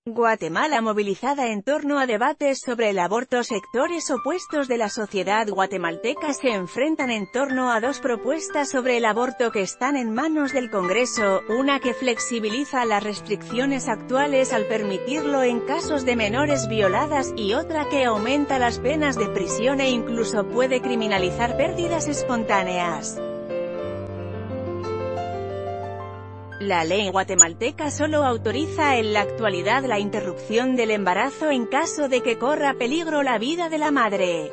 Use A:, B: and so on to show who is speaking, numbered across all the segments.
A: Guatemala movilizada en torno a debates sobre el aborto. Sectores opuestos de la sociedad guatemalteca se enfrentan en torno a dos propuestas sobre el aborto que están en manos del Congreso, una que flexibiliza las restricciones actuales al permitirlo en casos de menores violadas, y otra que aumenta las penas de prisión e incluso puede criminalizar pérdidas espontáneas. La ley guatemalteca solo autoriza en la actualidad la interrupción del embarazo en caso de que corra peligro la vida de la madre.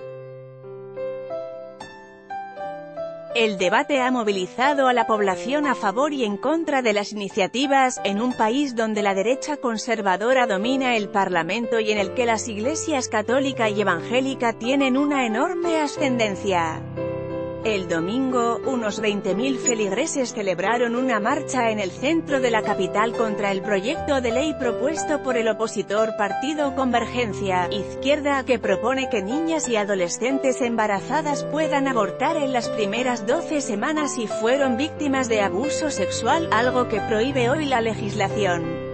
A: El debate ha movilizado a la población a favor y en contra de las iniciativas, en un país donde la derecha conservadora domina el Parlamento y en el que las iglesias católica y evangélica tienen una enorme ascendencia. El domingo, unos 20.000 feligreses celebraron una marcha en el centro de la capital contra el proyecto de ley propuesto por el opositor partido Convergencia Izquierda, que propone que niñas y adolescentes embarazadas puedan abortar en las primeras 12 semanas si fueron víctimas de abuso sexual, algo que prohíbe hoy la legislación.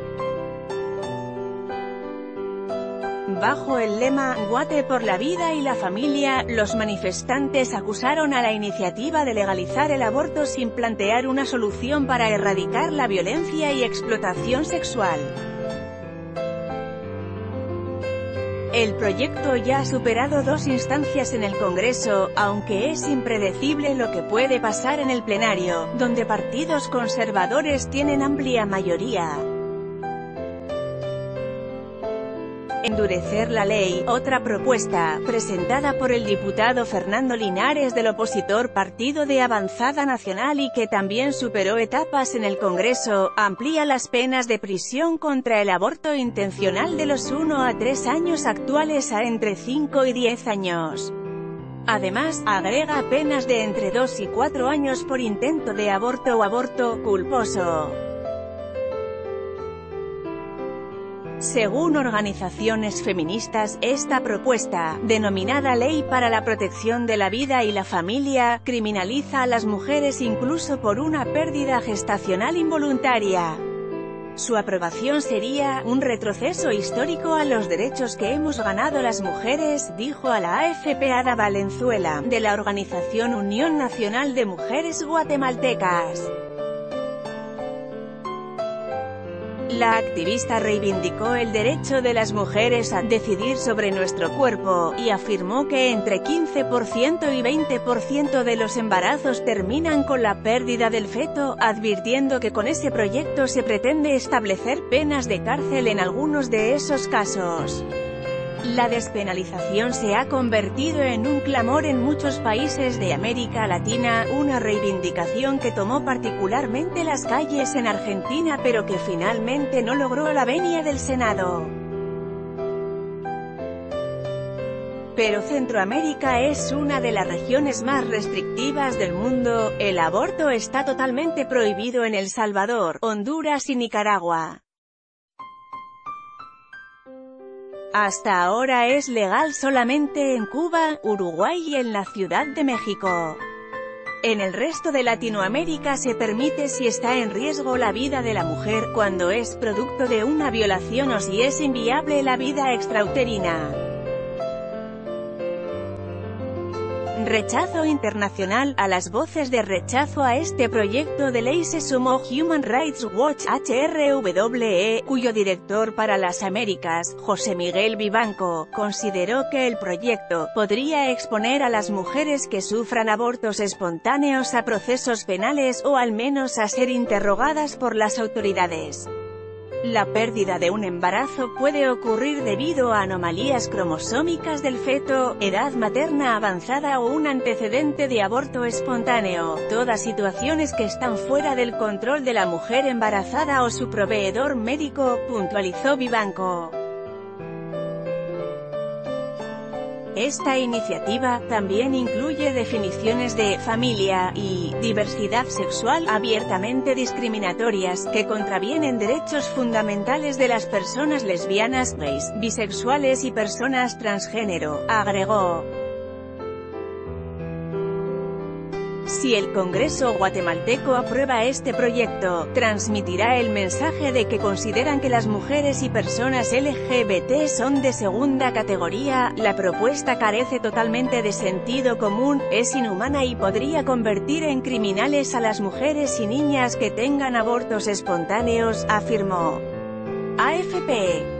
A: Bajo el lema «Guate por la vida y la familia», los manifestantes acusaron a la iniciativa de legalizar el aborto sin plantear una solución para erradicar la violencia y explotación sexual. El proyecto ya ha superado 2 instancias en el Congreso, aunque es impredecible lo que puede pasar en el plenario, donde partidos conservadores tienen amplia mayoría. Endurecer la ley, otra propuesta, presentada por el diputado Fernando Linares del opositor Partido de Avanzada Nacional y que también superó etapas en el Congreso, amplía las penas de prisión contra el aborto intencional de los 1 a 3 años actuales a entre 5 y 10 años. Además, agrega penas de entre 2 y 4 años por intento de aborto o aborto culposo. Según organizaciones feministas, esta propuesta, denominada Ley para la Protección de la Vida y la Familia, criminaliza a las mujeres incluso por una pérdida gestacional involuntaria. Su aprobación sería un retroceso histórico a los derechos que hemos ganado las mujeres, dijo a la AFP Ada Valenzuela, de la organización Unión Nacional de Mujeres Guatemaltecas. La activista reivindicó el derecho de las mujeres a decidir sobre nuestro cuerpo, y afirmó que entre 15% y 20% de los embarazos terminan con la pérdida del feto, advirtiendo que con ese proyecto se pretende establecer penas de cárcel en algunos de esos casos. La despenalización se ha convertido en un clamor en muchos países de América Latina, una reivindicación que tomó particularmente las calles en Argentina pero que finalmente no logró la venia del Senado. Pero Centroamérica es una de las regiones más restrictivas del mundo. El aborto está totalmente prohibido en El Salvador, Honduras y Nicaragua. Hasta ahora es legal solamente en Cuba, Uruguay y en la Ciudad de México. En el resto de Latinoamérica se permite si está en riesgo la vida de la mujer, cuando es producto de una violación o si es inviable la vida extrauterina. Rechazo internacional. A las voces de rechazo a este proyecto de ley se sumó Human Rights Watch (HRWE), cuyo director para las Américas, José Miguel Vivanco, consideró que el proyecto podría exponer a las mujeres que sufran abortos espontáneos a procesos penales o al menos a ser interrogadas por las autoridades. La pérdida de un embarazo puede ocurrir debido a anomalías cromosómicas del feto, edad materna avanzada o un antecedente de aborto espontáneo, todas situaciones que están fuera del control de la mujer embarazada o su proveedor médico, puntualizó Vivanco. Esta iniciativa también incluye definiciones de «familia» y «diversidad sexual» abiertamente discriminatorias, que contravienen derechos fundamentales de las personas lesbianas, gays, bisexuales y personas transgénero, agregó. Si el Congreso guatemalteco aprueba este proyecto, transmitirá el mensaje de que consideran que las mujeres y personas LGBT son de segunda categoría. La propuesta carece totalmente de sentido común, es inhumana y podría convertir en criminales a las mujeres y niñas que tengan abortos espontáneos, afirmó. AFP.